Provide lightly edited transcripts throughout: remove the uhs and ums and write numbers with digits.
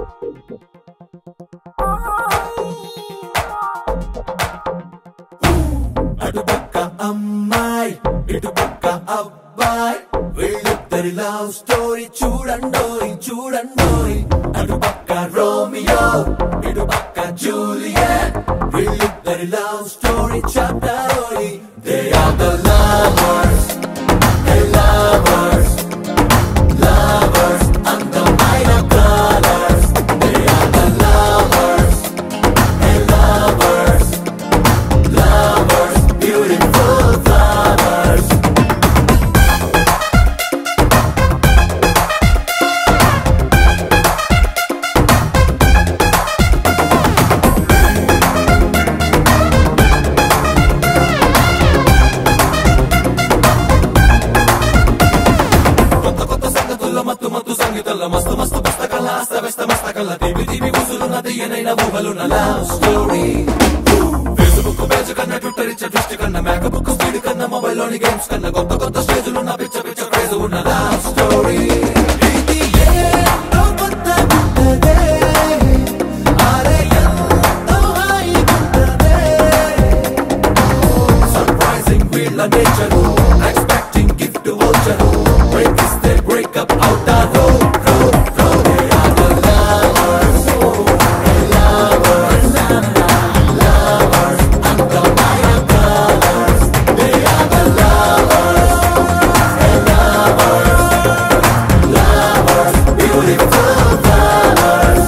అటుపక్క అమ్మాయి ఇటుపక్క అబ్బాయి వీళ్ళిద్దరి లవ్ స్టోరీ చూడండోయ్ చూడండోయ్ అటుపక్క రోమియో ఇటుపక్క జూలియట్ వీళ్ళిద్దరి లవ్ స్టోరీ చాప్టరోయ్ They are the lovers, the lovers, lovers అందమైన colors. They are the lovers, the lovers, lovers, beautiful flowers. మత్తు మత్తు సంగీతంలో మస్తు మస్తు పుస్తకాల అస్తవ్యస్త మస్తకాల తీపి తీపి గుసులున్న తీయనైన ఊహలున్న లవ్ స్టోరీ ఫేస్బుక్ పేజ్ కన్నా ట్విట్టర్ ఇచ్చే దృష్టి కన్నా మేకబుక్ స్పీడ్ కన్నా మొబైల్ లోని గేమ్స్ కన్నా కొత్త కొత్త స్టేజ్లున్న పిచ్చ పిచ్చ క్రేజ్ ఉన్న లవ్ స్టోరీ సర్ప్రైజింగ్ వీళ్ళ nature expecting gift voucher break is they break up out the road. They are the lovers, the lovers, lovers under my colors. They are the lovers, the lovers, lovers, beautiful flowers.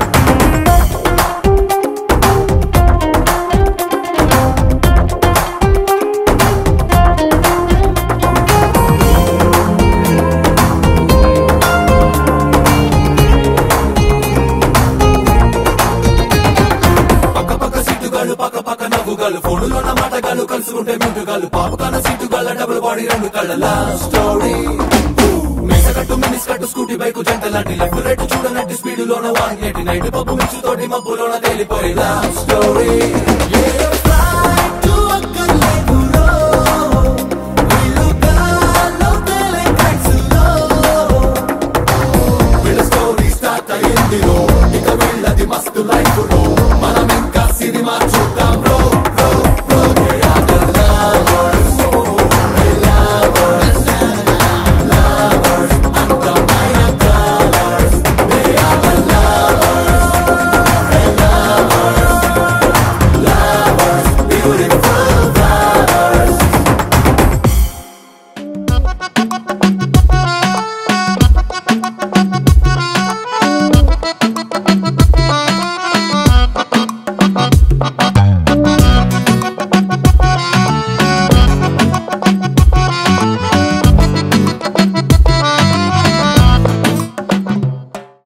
పక్క పక్క నవ్వుగాలు ఫోనులోన మాటగాలు కలుసుకుంటే మింటుగాలు పాపకాన సీటుగాల double body రెండు కళ్ళ love story మీసకట్టు మినిస్ కట్టు scooty bike జంట లాంటి left right చూడనట్టు speed లోన 180 night పప్పు మిక్స్ తోటి మబ్బులోన తేలిపోయే లవ్ స్టోరీ